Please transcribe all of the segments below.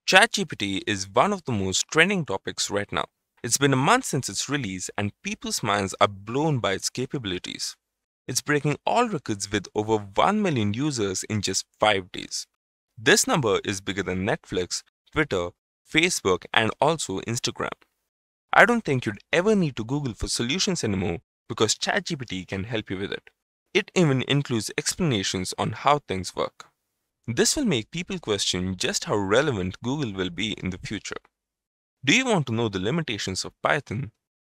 ChatGPT is one of the most trending topics right now. It's been a month since its release and people's minds are blown by its capabilities. It's breaking all records with over 1 million users in just 5 days. This number is bigger than Netflix, Twitter, Facebook, and also Instagram. I don't think you'd ever need to Google for solutions anymore because ChatGPT can help you with it. It even includes explanations on how things work. This will make people question just how relevant Google will be in the future. Do you want to know the limitations of Python?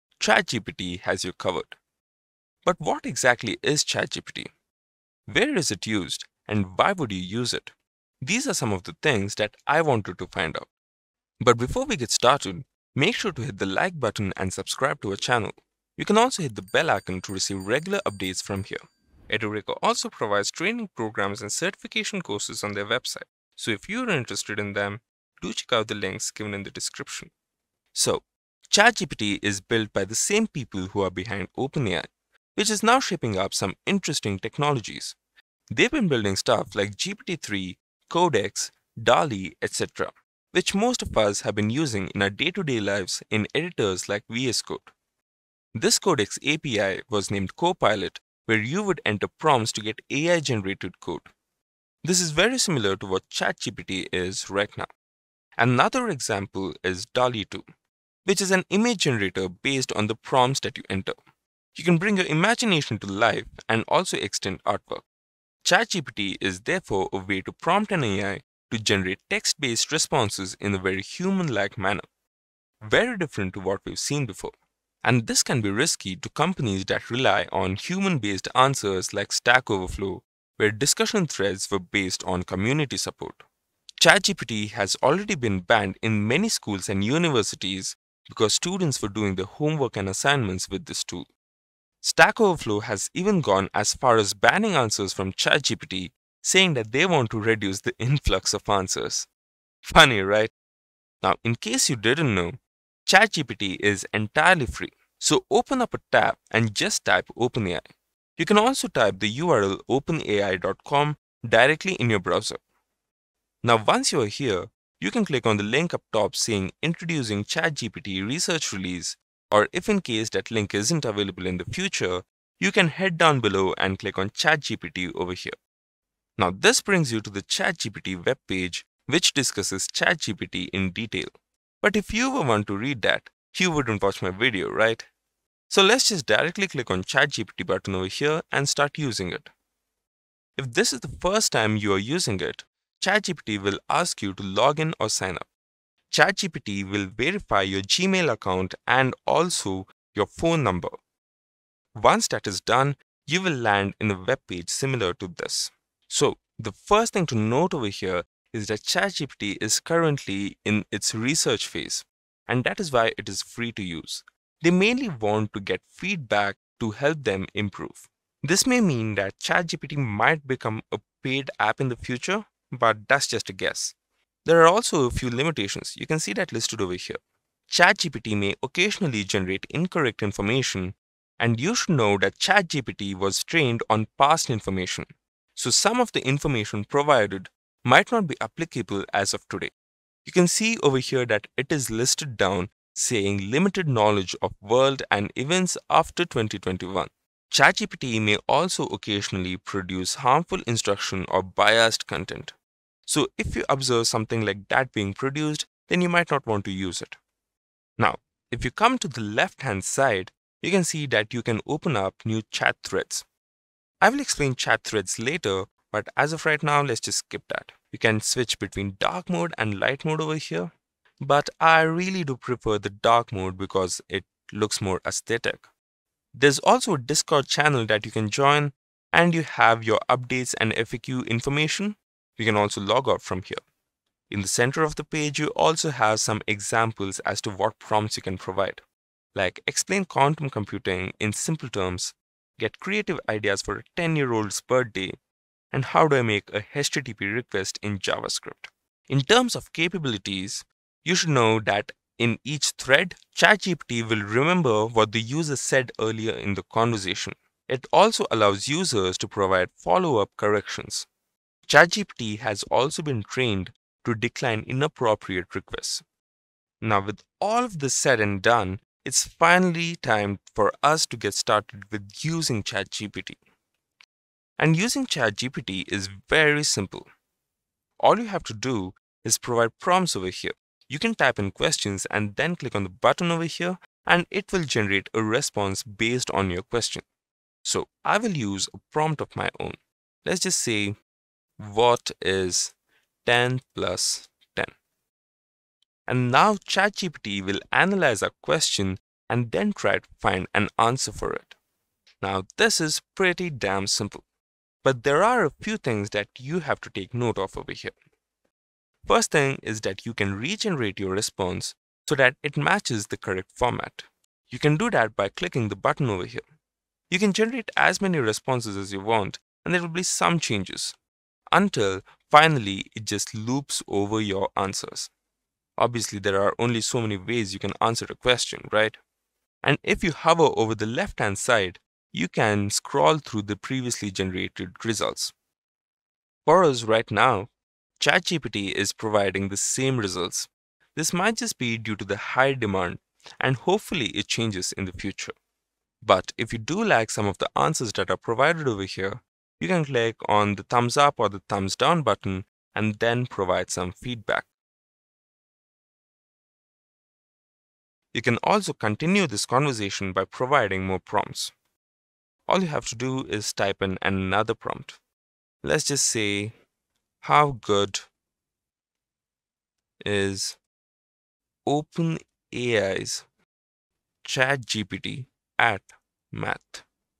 ChatGPT has you covered. But what exactly is ChatGPT? Where is it used and why would you use it? These are some of the things that I wanted to find out. But before we get started, make sure to hit the like button and subscribe to our channel. You can also hit the bell icon to receive regular updates from here. Edureka also provides training programs and certification courses on their website, so if you're interested in them, do check out the links given in the description. So, ChatGPT is built by the same people who are behind OpenAI, which is now shaping up some interesting technologies. They've been building stuff like GPT-3, Codex, DALL-E, etc., which most of us have been using in our day-to-day lives in editors like VS Code. This Codex API was named Copilot, where you would enter prompts to get AI-generated code. This is very similar to what ChatGPT is right now. Another example is DALL-E 2, which is an image generator based on the prompts that you enter. You can bring your imagination to life and also extend artwork. ChatGPT is therefore a way to prompt an AI to generate text-based responses in a very human-like manner, very different to what we've seen before. And this can be risky to companies that rely on human-based answers like Stack Overflow, where discussion threads were based on community support. ChatGPT has already been banned in many schools and universities because students were doing their homework and assignments with this tool. Stack Overflow has even gone as far as banning answers from ChatGPT, saying that they want to reduce the influx of answers. Funny, right? Now, in case you didn't know, ChatGPT is entirely free, so open up a tab and just type OpenAI. You can also type the URL openai.com directly in your browser. Now once you are here, you can click on the link up top saying Introducing ChatGPT Research Release, or if in case that link isn't available in the future, you can head down below and click on ChatGPT over here. Now this brings you to the ChatGPT webpage, which discusses ChatGPT in detail. But if you were one to read that, you wouldn't watch my video, right? So let's just directly click on ChatGPT button over here and start using it. If this is the first time you are using it, ChatGPT will ask you to log in or sign up. ChatGPT will verify your Gmail account and also your phone number. Once that is done, you will land in a web page similar to this. So the first thing to note over here is that ChatGPT is currently in its research phase, and that is why it is free to use. They mainly want to get feedback to help them improve. This may mean that ChatGPT might become a paid app in the future, but that's just a guess. There are also a few limitations. You can see that listed over here. ChatGPT may occasionally generate incorrect information, and you should know that ChatGPT was trained on past information. So some of the information provided might not be applicable as of today. You can see over here that it is listed down saying limited knowledge of world and events after 2021. ChatGPT may also occasionally produce harmful instruction or biased content. So if you observe something like that being produced, then you might not want to use it. Now, if you come to the left-hand side, you can see that you can open up new chat threads. I will explain chat threads later, but as of right now, let's just skip that. You can switch between dark mode and light mode over here, but I really do prefer the dark mode because it looks more aesthetic. There's also a Discord channel that you can join, and you have your updates and FAQ information. You can also log out from here. In the center of the page, you also have some examples as to what prompts you can provide, like explain quantum computing in simple terms, get creative ideas for a 10-year-old's birthday, and how do I make a HTTP request in JavaScript. In terms of capabilities, you should know that in each thread, ChatGPT will remember what the user said earlier in the conversation. It also allows users to provide follow-up corrections. ChatGPT has also been trained to decline inappropriate requests. Now, with all of this said and done, it's finally time for us to get started with using ChatGPT. And using ChatGPT is very simple. All you have to do is provide prompts over here. You can type in questions and then click on the button over here, and it will generate a response based on your question. So I will use a prompt of my own. Let's just say, what is 10 plus 10? And now ChatGPT will analyze our question and then try to find an answer for it. Now this is pretty damn simple, but there are a few things that you have to take note of over here. First thing is that you can regenerate your response so that it matches the correct format. You can do that by clicking the button over here. You can generate as many responses as you want, and there will be some changes until finally it just loops over your answers. Obviously, there are only so many ways you can answer a question, right? And if you hover over the left-hand side, you can scroll through the previously generated results. For us right now, ChatGPT is providing the same results. This might just be due to the high demand, and hopefully it changes in the future. But if you do like some of the answers that are provided over here, you can click on the thumbs up or the thumbs down button and then provide some feedback. You can also continue this conversation by providing more prompts. All you have to do is type in another prompt. Let's just say, how good is OpenAI's ChatGPT at math?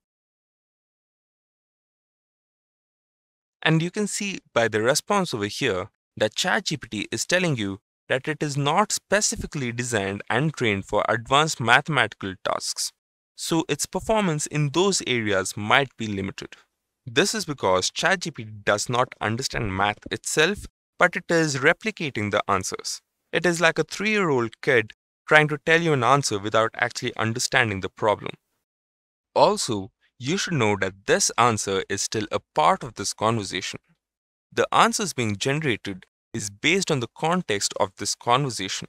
And you can see by the response over here that ChatGPT is telling you that it is not specifically designed and trained for advanced mathematical tasks, so its performance in those areas might be limited. This is because ChatGPT does not understand math itself, but it is replicating the answers. It is like a 3-year-old kid trying to tell you an answer without actually understanding the problem. Also, you should know that this answer is still a part of this conversation. The answers being generated is based on the context of this conversation.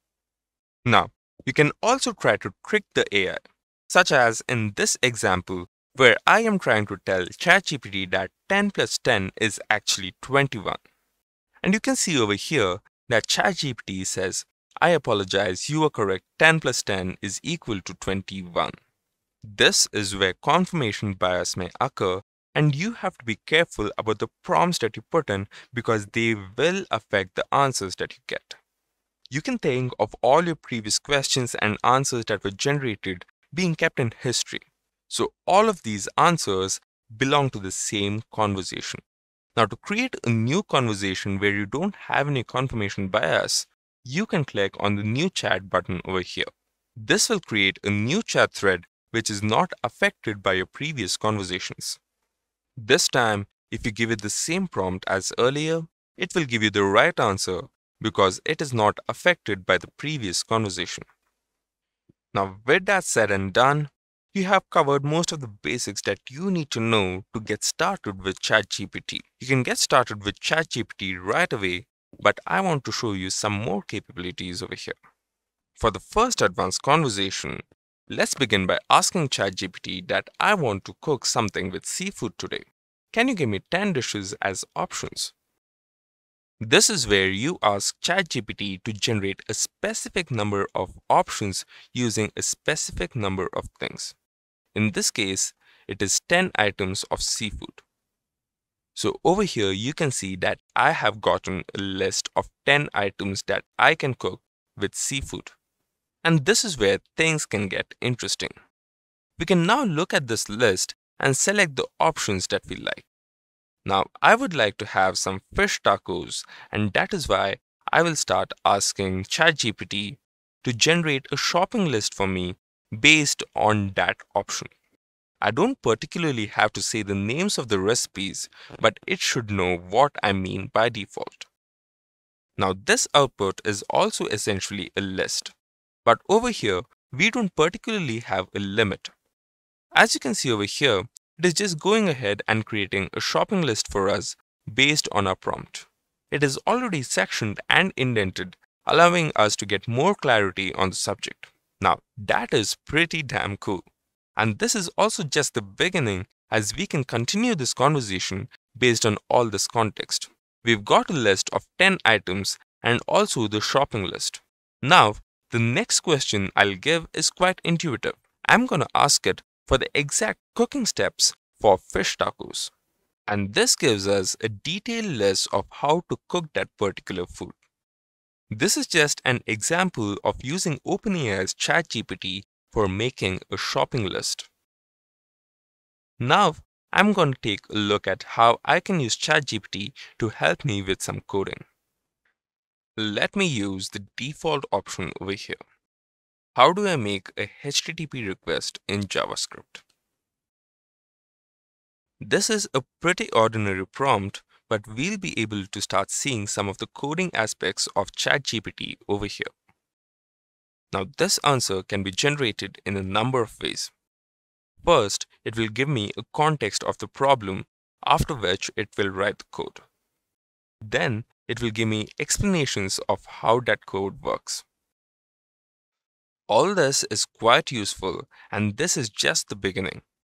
Now, you can also try to trick the AI, such as in this example where I am trying to tell ChatGPT that 10 plus 10 is actually 21. And you can see over here that ChatGPT says, I apologize, you are correct, 10 plus 10 is equal to 21. This is where confirmation bias may occur, and you have to be careful about the prompts that you put in because they will affect the answers that you get. You can think of all your previous questions and answers that were generated being kept in history. So all of these answers belong to the same conversation. Now, to create a new conversation where you don't have any confirmation bias, you can click on the new chat button over here. This will create a new chat thread which is not affected by your previous conversations. This time, if you give it the same prompt as earlier, it will give you the right answer because it is not affected by the previous conversation. Now, with that said and done, you have covered most of the basics that you need to know to get started with ChatGPT. You can get started with ChatGPT right away, but I want to show you some more capabilities over here. For the first advanced conversation, let's begin by asking ChatGPT that I want to cook something with seafood today. Can you give me 10 dishes as options? This is where you ask ChatGPT to generate a specific number of options using a specific number of things. In this case, it is 10 items of seafood. So over here, you can see that I have gotten a list of 10 items that I can cook with seafood. And this is where things can get interesting. We can now look at this list and select the options that we like. Now, I would like to have some fish tacos, and that is why I will start asking ChatGPT to generate a shopping list for me based on that option. I don't particularly have to say the names of the recipes, but it should know what I mean by default. Now, this output is also essentially a list, but over here, we don't particularly have a limit. As you can see over here, it is just going ahead and creating a shopping list for us based on our prompt. it is already sectioned and indented, allowing us to get more clarity on the subject. Now, that is pretty damn cool. And this is also just the beginning, as we can continue this conversation based on all this context. We've got a list of 10 items and also the shopping list. Now, the next question I'll give is quite intuitive. I'm gonna ask it for the exact cooking steps for fish tacos. And this gives us a detailed list of how to cook that particular food. This is just an example of using OpenAI's ChatGPT for making a shopping list. Now, I'm going to take a look at how I can use ChatGPT to help me with some coding. Let me use the default option over here. How do I make a HTTP request in JavaScript? This is a pretty ordinary prompt, but we'll be able to start seeing some of the coding aspects of ChatGPT over here. Now, this answer can be generated in a number of ways. First, it will give me a context of the problem, after which it will write the code. Then, it will give me explanations of how that code works. All this is quite useful, and this is just the beginning.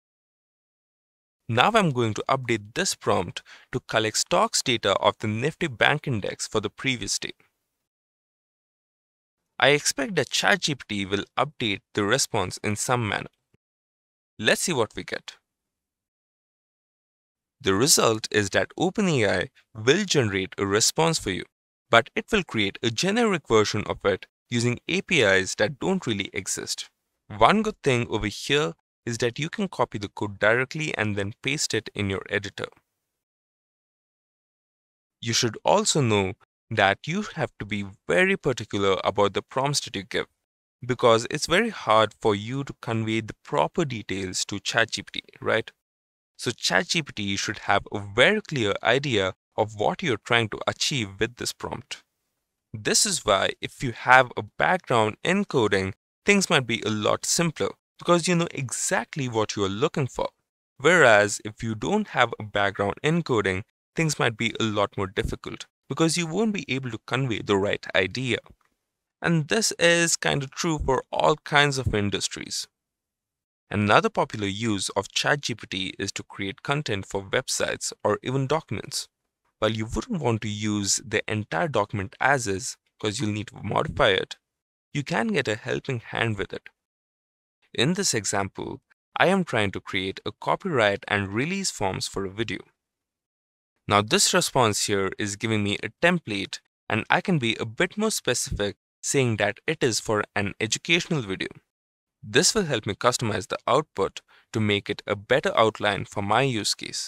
Now I'm going to update this prompt to collect stocks data of the Nifty Bank Index for the previous day. I expect that ChatGPT will update the response in some manner. Let's see what we get. The result is that OpenAI will generate a response for you, but it will create a generic version of it using APIs that don't really exist. One good thing over here is that you can copy the code directly and then paste it in your editor. You should also know that you have to be very particular about the prompts that you give, because it's very hard for you to convey the proper details to ChatGPT, right? So ChatGPT should have a very clear idea of what you're trying to achieve with this prompt. This is why if you have a background in coding, things might be a lot simpler because you know exactly what you're looking for. Whereas if you don't have a background in coding, things might be a lot more difficult because you won't be able to convey the right idea. And this is kind of true for all kinds of industries. Another popular use of ChatGPT is to create content for websites or even documents. While you wouldn't want to use the entire document as is because you'll need to modify it, you can get a helping hand with it. In this example, I am trying to create a copyright and release forms for a video. Now this response here is giving me a template, and I can be a bit more specific, saying that it is for an educational video. This will help me customize the output to make it a better outline for my use case.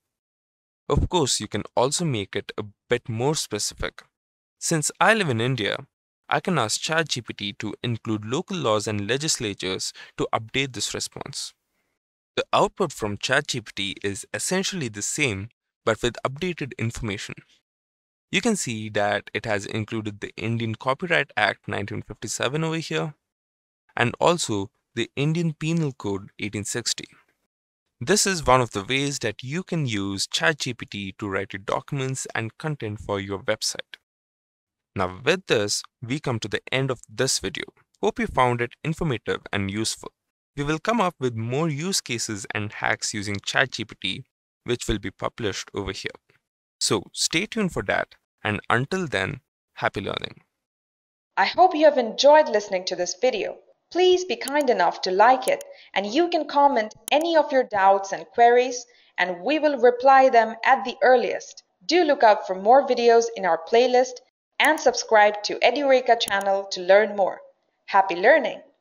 Of course, you can also make it a bit more specific. Since I live in India, I can ask ChatGPT to include local laws and legislatures to update this response. The output from ChatGPT is essentially the same, but with updated information. You can see that it has included the Indian Copyright Act 1957 over here, and also the Indian Penal Code 1860. This is one of the ways that you can use ChatGPT to write your documents and content for your website. Now with this, we come to the end of this video. Hope you found it informative and useful. We will come up with more use cases and hacks using ChatGPT, which will be published over here. So stay tuned for that, and until then, happy learning. I hope you have enjoyed listening to this video. Please be kind enough to like it, and you can comment any of your doubts and queries, and we will reply them at the earliest. Do look out for more videos in our playlist and subscribe to Edureka channel to learn more. Happy learning!